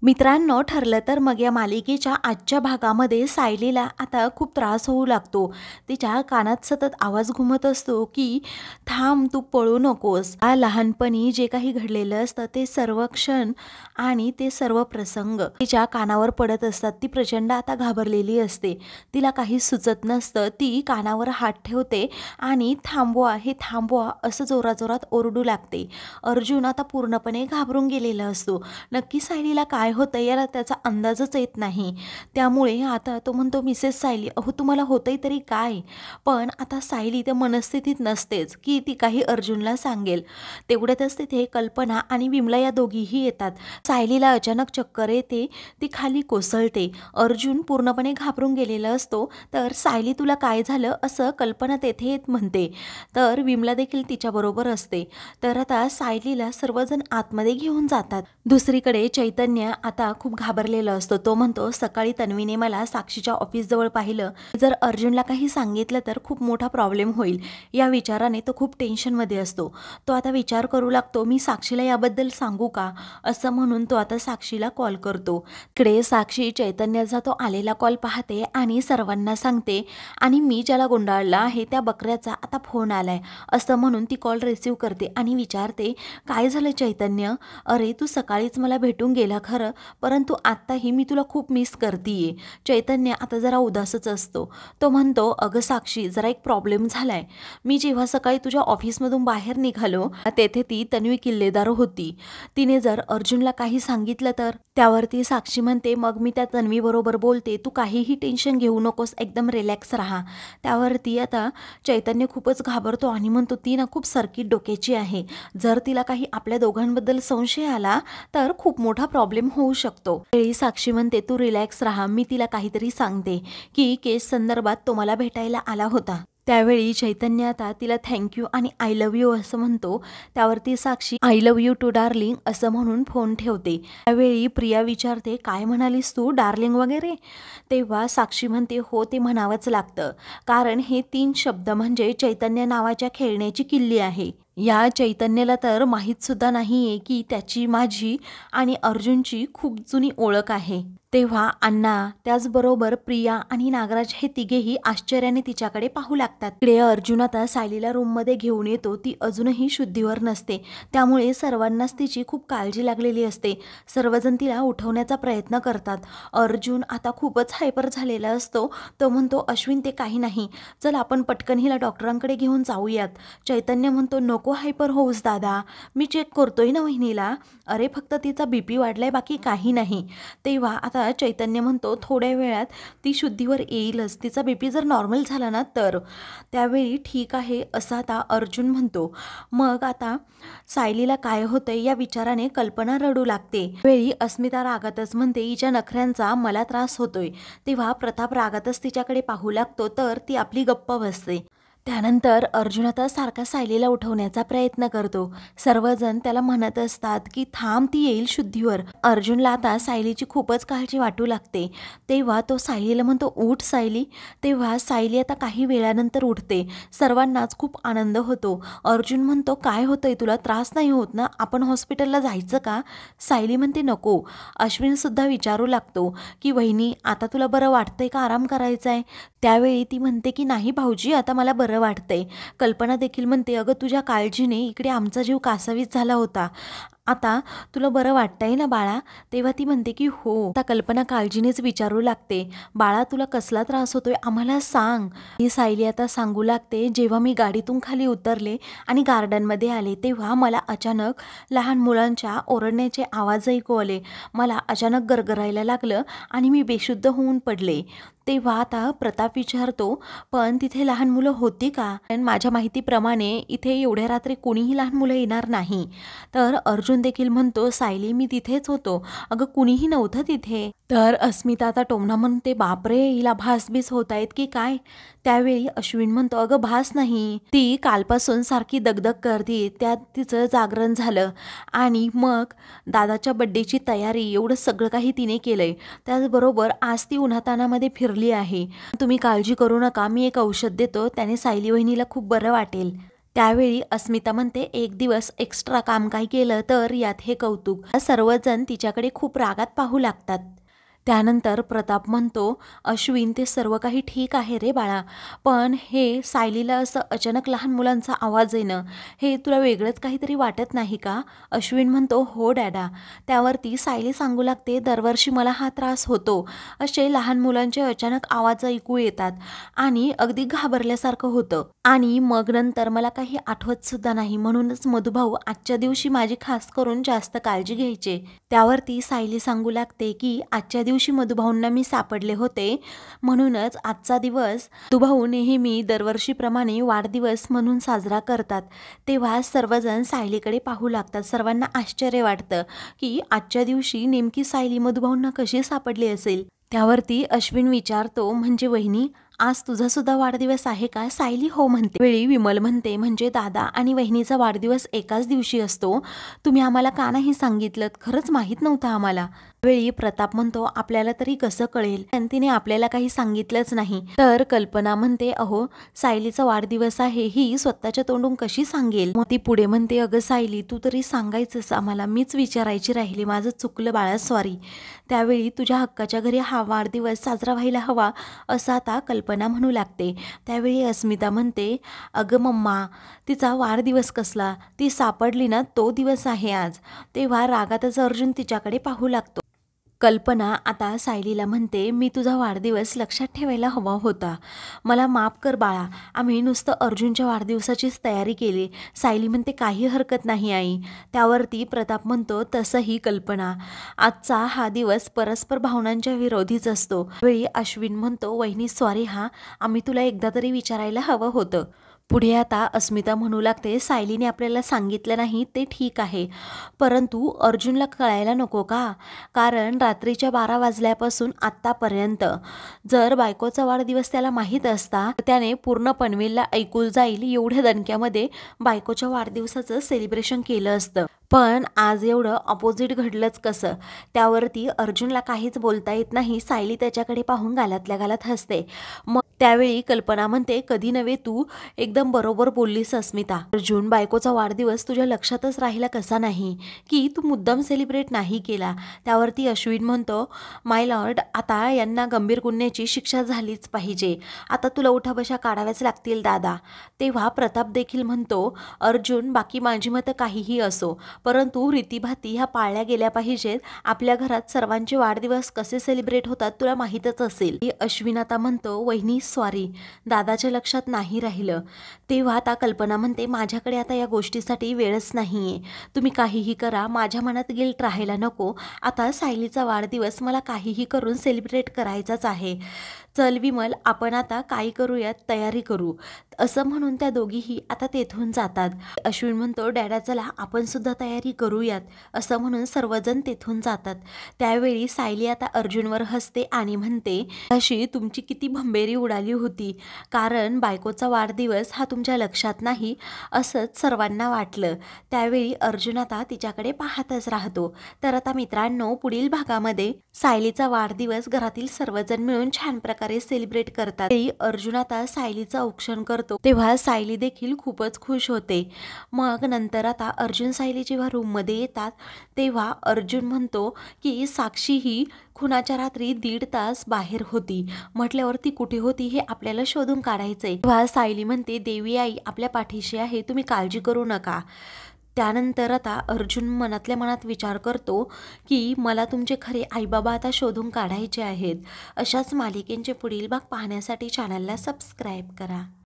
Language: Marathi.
मित्रांनो, ठरलं तर मग या मालिकेच्या आजच्या भागामध्ये सायलीला आता खूप त्रास होऊ लागतो. तिच्या कानात सतत आवाज घुमत असतो की थांब, तू पळू नकोस. लहानपणी जे काही घडलेलं असतं ते सर्व क्षण आणि ते सर्व प्रसंग तिच्या कानावर पडत असतात. ती प्रचंड आता घाबरलेली असते. तिला काही सुचत नसतं. ती कानावर हात ठेवते आणि थांबवा, हे थांबवा असं जोराजोरात ओरडू लागते. अर्जुन आता पूर्णपणे घाबरून गेलेला असतो. नक्की सायलीला काय होतं याला त्याचा अंदाजच येत नाही. त्यामुळे आता तो म्हणतो, मिसेस सायली, अहो तुम्हाला होतंय तरी काय? पण आता सायली त्या मनस्थितीत नसतेच की ती काही अर्जुनला सांगेल. तेवढ्यातच तिथे कल्पना आणि विमला या दोघीही येतात. सायलीला अचानक चक्कर येते. ती खाली कोसळते. अर्जुन पूर्णपणे घाबरून गेलेला असतो. तर सायली, तुला काय झालं असं कल्पना तेथे येत म्हणते. तर विमला देखील तिच्याबरोबर असते. तर आता सायलीला सर्वजण आतमध्ये घेऊन जातात. दुसरीकडे चैतन्य आता खूप घाबरलेला असतो. तो म्हणतो, सकाळी तन्वीने मला साक्षीच्या ऑफिसजवळ पाहिलं. जर अर्जुनला काही सांगितलं तर खूप मोठा प्रॉब्लेम होईल. या विचाराने तो खूप टेन्शनमध्ये असतो. तो आता विचार करू लागतो, मी साक्षीला याबद्दल सांगू का असं म्हणून तो आता साक्षीला कॉल करतो. इकडे साक्षी चैतन्याचा तो आलेला कॉल पाहते आणि सर्वांना सांगते, आणि मी ज्याला गुंडाळलं आहे त्या बकऱ्याचा आता फोन आलाय असं म्हणून ती कॉल रिसीव करते आणि विचारते, काय झालं चैतन्य? अरे तू सकाळीच मला भेटून गेला खरं, परंतु आत्ताही मी तुला खूप मिस करतीये. चैतन्य आता जरा उदासच असतो. तो म्हणतो, अगं साक्षी, जरा एक प्रॉब्लेम झालाय. मी जेव्हा सकाळी तुझ्या ऑफिसमधून बाहेर निघालो तेथे ती तन्वी किल्लेदार होती. तिने जर अर्जुनला काही सांगितलं तर? त्यावरती साक्षी म्हणते, मग मी त्या तन्वी बरोबर बोलते, तू काहीही टेन्शन घेऊ नकोस, एकदम रिलॅक्स राहा. त्यावरती आता चैतन्य खूपच घाबरतो आणि म्हणतो, ती ना खूप सर्किट डोक्याची आहे. जर तिला काही आपल्या दोघांबद्दल संशय आला तर खूप मोठा प्रॉब्लेम होऊ शकतो. वेळी साक्षी म्हणते, तू रिलॅक्स राहा, मी तिला काहीतरी सांगते की केस संदर्भात तो मला भेटायला आला होता. त्यावेळी चैतन्य आता तिला थँक्यू आणि आय लव्ह यू असं म्हणतो. त्यावरती Sakshi I love you too darling असं म्हणून फोन ठेवते. त्यावेळी प्रिया विचारते, काय म्हणालीस तू, डार्लिंग वगैरे? तेव्हा साक्षी म्हणते, हो ते म्हणावंच लागतं, कारण हे 3 शब्द म्हणजे चैतन्य नावाच्या खेळण्याची किल्ली आहे. या चैतन्याला तर माहीत सुद्धा नाहीये की त्याची, माझी आणि अर्जुनची खूप जुनी ओळख आहे. तेव्हा अण्णा, त्याचबरोबर प्रिया आणि नागराज हे तिघेही आश्चर्याने तिच्याकडे पाहू लागतात. इकडे अर्जुन आता सायलीला रूममध्ये घेऊन येतो. ती अजूनही शुद्धीवर नसते. त्यामुळे सर्वांनाच तिची खूप काळजी लागलेली असते. सर्वजण तिला उठवण्याचा प्रयत्न करतात. अर्जुन आता खूपच हायपर झालेला असतो. तो म्हणतो, अश्विन ते काही नाही, चल आपण पटकन हिला डॉक्टरांकडे घेऊन जाऊयात. चैतन्य म्हणतो, नको हायपर होऊस दादा, मी चेक करतोय ना वहिनीला. अरे फक्त तिचा बीपी वाढलाय, बाकी काही नाही. तेव्हा आता चैतन्य म्हणतो, थोड्या वेळात ती शुद्धीवर येईलच, तिचा बीपी जर नॉर्मल झाला ना तर. त्यावेळी ठीक आहे असं आता अर्जुन म्हणतो. मग आता सायलीला काय होतंय या विचाराने कल्पना रडू लागते. वेळी अस्मिता रागातच म्हणते, हिच्या नखऱ्यांचा मला त्रास होतोय. तेव्हा प्रताप रागातच तिच्याकडे पाहू लागतो. तर ती आपली गप्प बसते. त्यानंतर अर्जुन आता सारखा सायलीला उठवण्याचा प्रयत्न करतो. सर्वजण त्याला म्हणत असतात की थांब, ती येईल शुद्धीवर. अर्जुनला आता सायलीची खूपच काळजी वाटू लागते. तेव्हा तो सायलीला म्हणतो, उठ सायली. तेव्हा सायली आता काही वेळानंतर उठते. सर्वांनाच खूप आनंद होतो. अर्जुन म्हणतो, काय होतंय तुला, त्रास नाही होत ना, आपण हॉस्पिटलला जायचं का? सायली म्हणते, नको. अश्विन सुद्धा विचारू लागतो की वहिनी, आता तुला बरं वाटतंय का, आराम करायचा आहे? त्यावेळी ती म्हणते की नाही भाऊजी, आता मला बरं वाटतंय. कल्पना देखील म्हणते, अगं तुझ्या काळजीने इकडे आमचा जीव कासावीस झाला होता, आता तुला बरं वाटतंय ना बाळा? तेव्हा ती म्हणते की हो. आता कल्पना काळजीनेच विचारू लागते, बाळा तुला कसला त्रास होतोय आम्हाला सांग. ही सायली आता सांगू लागते, जेव्हा मी गाडीतून खाली उतरले आणि गार्डनमध्ये आले तेव्हा मला अचानक लहान मुलांच्या ओरडण्याचे आवाज ऐकू आले. मला अचानक गरगरायला लागलं आणि मी बेशुद्ध होऊन पडले. तेव्हा आता प्रताप विचारतो, पण तिथे लहान मुलं होती का? पण माझ्या माहितीप्रमाणे इथे एवढ्या रात्री कोणीही लहान मुलं येणार नाही. तर अर्जुन देखील म्हणतो, सायली मी तिथेच होतो, अगं कुणीही नव्हतं तिथे. तर अस्मिता आता टोमणा म्हणते, बापरे, हिला भासबीस होत आहेत की काय? त्यावेळी अश्विन म्हणतो, अगं भास नाही, ती कालपासून सारखी दगदग करते, त्यात तिचं जागरण झालं आणि मग दादाच्या बड्डेची तयारी, एवढं सगळं काही तिने केलंय. त्याचबरोबर आज ती उन्हातानामध्ये फिरली आहे. तुम्ही काळजी करू नका, मी एक औषध देतो, त्याने सायली वहिनीला खूप बरं वाटेल. त्यावेळी अस्मिता म्हणते, एक दिवस एक्स्ट्रा काम काय केलं तर यात हे कौतुक. सर्वजण तिच्याकडे खूप रागात पाहू लागतात. त्यानंतर प्रताप म्हणतो, अश्विन ते सर्व काही ठीक आहे रे बाळा, पण हे सायलीला असं अचानक लहान मुलांचा आवाज येणं, हे तुला वेगळंच काहीतरी वाटत नाही का? अश्विन म्हणतो, हो डॅडा. त्यावरती सायली सांगू लागते, दरवर्षी मला हा त्रास होतो. असे लहान मुलांचे अचानक आवाज ऐकू येतात आणि अगदी घाबरल्यासारखं होतं. आणि मग नंतर मला काही आठवत सुद्धा नाही. म्हणूनच मधुभाऊ आजच्या दिवशी माझी खास करून जास्त काळजी घ्यायचे. त्यावरती सायली सांगू लागते की आजच्या दिवशी मधुभाऊंना मी सापडले होते, म्हणूनच आजचा दिवस मधुभाऊ नेहमी दरवर्षीप्रमाणे वाढदिवस म्हणून साजरा करतात. तेव्हा सर्वजण सायलीकडे पाहू लागतात. सर्वांना आश्चर्य वाटतं की आजच्या दिवशी नेमकी सायली मधुभाऊंना कशी सापडली असेल. त्यावरती अश्विन विचारतो, म्हणजे वहिनी, आज तुझा सुद्धा वाढदिवस आहे का? सायली हो म्हणते. वेळी विमल म्हणते, म्हणजे दादा आणि वहिनीचा वाढदिवस एकाच दिवशी असतो? तुम्ही आम्हाला का नाही सांगितलं? खरंच माहीत नव्हतं आम्हाला. वेळी प्रताप म्हणतो, आपल्याला तरी कसं कळेल? तिने आपल्याला काही सांगितलंच नाही. तर कल्पना म्हणते, अहो सायलीचा वाढदिवस आहे ही स्वतःच्या तोंडून कशी सांगेल? मग ती पुढे म्हणते, अगं सायली, तू तरी सांगायचंस आम्हाला, मीच विचारायची राहिली, माझं चुकलं बाळा, सॉरी. त्यावेळी तुझ्या हक्काच्या घरी हा वाढदिवस साजरा व्हायला हवा असं आता कल्पना म्हणू लागते. त्यावेळी अस्मिता म्हणते, अगं मम्मा, तिचा वाढदिवस कसला? ती सापडली ना तो दिवस आहे आज. तेव्हा रागातच अर्जुन तिच्याकडे पाहू लागतो. कल्पना आता सायलीला म्हणते, मी तुझा वाढदिवस लक्षात ठेवायला हवा होता. मला माफ कर बाळा, आम्ही नुसतं अर्जुनच्या वाढदिवसाचीच तयारी केली. सायली म्हणते, काही हरकत नाही आई. त्यावरती प्रताप म्हणतो, तसंही कल्पना, आजचा हा दिवस परस्पर भावनांच्या विरोधीच असतो. वेळी अश्विन म्हणतो, वहिनी सॉरी हा, आम्ही तुला एकदा तरी विचारायला हवं होतं. पुढे आता अस्मिता म्हणू लागते, सायलीने आपल्याला सांगितलं नाही ते ठीक आहे, परंतु अर्जुनला कळायला नको का? कारण रात्रीच्या 12 वाजल्यापासून आत्तापर्यंत जर बायकोचा वाढदिवस त्याला माहीत असता तर त्याने पूर्ण पनवेलला ऐकून जाईल एवढ्या दणक्यामध्ये बायकोच्या वाढदिवसाचं सेलिब्रेशन केलं असतं. पण आज एवढं अपोजिट घडलंच कसं? त्यावरती अर्जुनला काहीच बोलता येत नाही. सायली त्याच्याकडे पाहून गालातल्या गालात हसते. मग त्यावेळी कल्पना म्हणते, कधी नव्हे, तू एकदम बरोबर बोललीस अस्मिता. अर्जुन, बायकोचा वाढदिवस तुझ्या लक्षातच राहिला कसा नाही की तू मुद्दाम सेलिब्रेट नाही केला? त्यावरती अश्विन म्हणतो, माय लॉर्ड, आता यांना गंभीर गुन्ह्याची शिक्षा झालीच पाहिजे. आता तुला उठाबशा काढाव्याच लागतील दादा. तेव्हा प्रताप देखील म्हणतो, अर्जुन, बाकी माझी मतं काहीही असो, परंतु रीतीभाती ह्या पाळल्या गेल्या पाहिजेत. आपल्या घरात सर्वांचे वाढदिवस कसे सेलिब्रेट होतात तुला माहीतच असेल. अश्विन आता म्हणतो, वहिनी सॉरी, दादाच्या लक्षात नाही राहिलं. तेव्हा आता कल्पना म्हणते, माझ्याकडे आता या गोष्टीसाठी वेळच नाहीये. तुम्ही काहीही करा, माझ्या मनात गिल्ट राहायला नको. आता सायलीचा वाढदिवस मला काहीही करून सेलिब्रेट करायचाच आहे. चल विमल, आपण आता काय करूयात, तयारी करू. असं म्हणून त्या दोघीही आता तेथून जातात. अश्विन म्हणतो, डॅडा चला आपण सुद्धा तयारी करूयात. असं म्हणून सर्वजण तेथून जातात. त्यावेळी सायली आता अर्जुनवर हसते आणि म्हणते, अशी तुमची किती भंबेरी उडाली होती, कारण बायकोचा वाढदिवस हा तुमच्या लक्षात नाही असंच सर्वांना वाटलं. त्यावेळी अर्जुन आता तिच्याकडे पाहतच राहतो. तर आता मित्रांनो, पुढील भागामध्ये सायलीचा वाढदिवस घरातील सर्वजण मिळून छान प्रकारे सेलिब्रेट करतात. अर्जुन आता सायलीचं औक्षण करतो. तेव्हा सायली देखील खूपच खुश होते. मग नंतर आता अर्जुन सायली जेव्हा रूममध्ये येतात तेव्हा अर्जुन म्हणतो की साक्षी ही खुनाच्या रात्री 1.5 तास बाहेर होती. म्हटल्यावर ती कुठे होती हे आपल्याला शोधून काढायचंय. तेव्हा सायली म्हणते, देवी आई आपल्या पाठीशी आहे, तुम्ही काळजी करू नका. त्यानंतर आता अर्जुन मनातल्या मनात विचार करतो की मला तुमचे खरे आईबाबा आता शोधून काढायचे आहेत. अशाच मालिकेंचे पुढील भाग पाहण्यासाठी चॅनलला सबस्क्राईब करा.